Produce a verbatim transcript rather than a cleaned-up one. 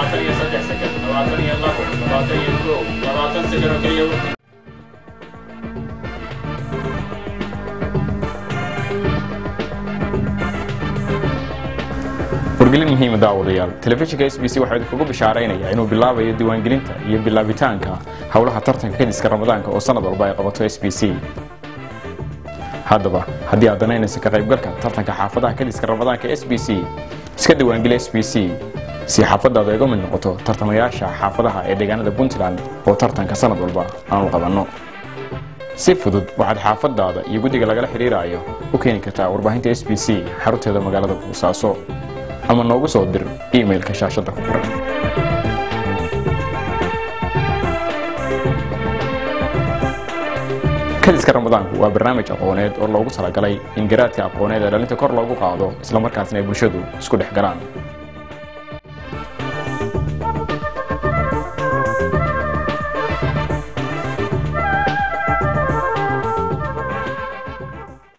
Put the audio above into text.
labaatan iyo saddex sekond labaatan iyo labo labaatan iyo kow labaatan sekond oo keliya wargelin muhiim ah daawadayaal telefishinka S B C waxa uu kugu bishaareynayaa inuu bilaabayo diiwaangelinta iyo bilaabitaanka hawlaha tartanka kadiska Ramadaanka oo sanad walba ay qabato S B C haddaba haddii aad danaynayso ka qaybgalka tartanka xaafadaha kadiska Ramadaanka S B C iska diiwaangeli S B C si xaafadaada ay uga mid noqoto tartamayaasha xaafadaha ee deegaanada Puntland oo tartanka sanad walba aan u qabanno si fudud waxaad xaafadaada iyo guddiga lagala xiriirayo u keeni kartaa warbaahinta S B C xarunteeda magaalada Boosaaso ama noogu soo dir emailka shaashada ku qoran kadiska Ramadaanku waa barnaamij aqooneed oo loogu talagalay in garaadka aqooneed ee dhalinta kor loogu qaado isla markaasna ay bulshadu isku dhex galaan